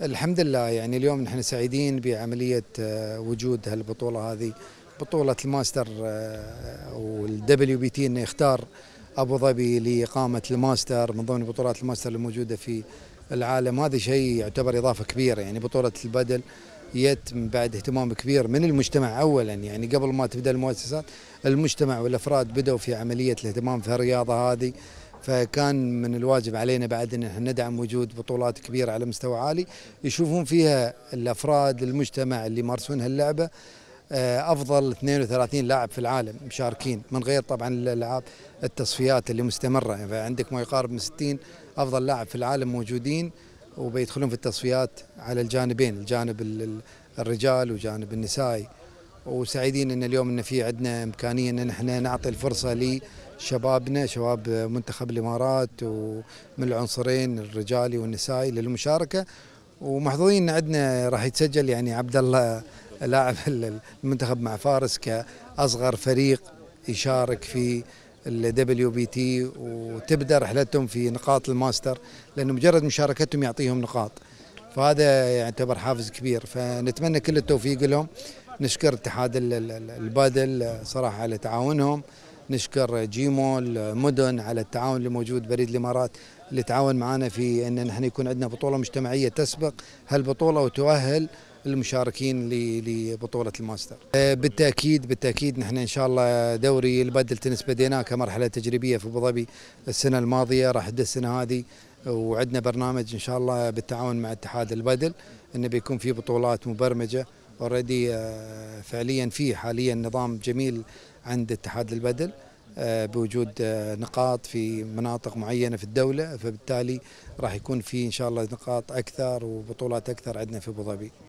الحمد لله، يعني اليوم نحن سعيدين بعملية وجود هالبطولة هذه، بطولة الماستر والدبليو بي تي، انه يختار ابو ظبي لاقامة الماستر من ضمن بطولات الماستر الموجودة في العالم. هذا شيء يعتبر اضافة كبيرة. يعني بطولة البدل جت بعد اهتمام كبير من المجتمع اولا، يعني قبل ما تبدا المؤسسات المجتمع والافراد بدأوا في عملية الاهتمام في الرياضة هذه. فكان من الواجب علينا بعد ان احنا ندعم وجود بطولات كبيره على مستوى عالي يشوفون فيها الافراد المجتمع اللي يمارسون هاللعبه. افضل 32 لاعب في العالم مشاركين، من غير طبعا الالعاب التصفيات اللي مستمره. يعني فعندك ما يقارب من 60 افضل لاعب في العالم موجودين وبيدخلون في التصفيات على الجانبين، الجانب الرجال وجانب النسائي. وسعيدين ان اليوم ان في عندنا امكانيه ان احنا نعطي الفرصه لشبابنا، شباب منتخب الامارات ومن العنصرين الرجالي والنسائي للمشاركه. ومحظوظين ان عندنا راح يتسجل يعني عبد الله لاعب المنتخب مع فارس كاصغر فريق يشارك في الدبليو بي تي، وتبدا رحلتهم في نقاط الماستر، لانه مجرد مشاركتهم يعطيهم نقاط، فهذا يعتبر حافز كبير. فنتمنى كل التوفيق لهم. نشكر اتحاد البادل صراحة على تعاونهم، نشكر جيمول مدن على التعاون اللي موجود، بريد الإمارات اللي تعاون معنا في أن نحن يكون عندنا بطولة مجتمعية تسبق هالبطولة وتؤهل المشاركين لبطولة الماستر. بالتأكيد نحن إن شاء الله دوري البادل تنس بديناه كمرحلة تجريبية في أبو ظبي السنة الماضية، راح نبدأ السنة هذه، وعندنا برنامج إن شاء الله بالتعاون مع اتحاد البادل إنه بيكون في بطولات مبرمجة. اوريدي فعليا في حاليا نظام جميل عند اتحاد البدل بوجود نقاط في مناطق معينة في الدولة، فبالتالي راح يكون في إن شاء الله نقاط أكثر وبطولات أكثر عندنا في أبو ظبي.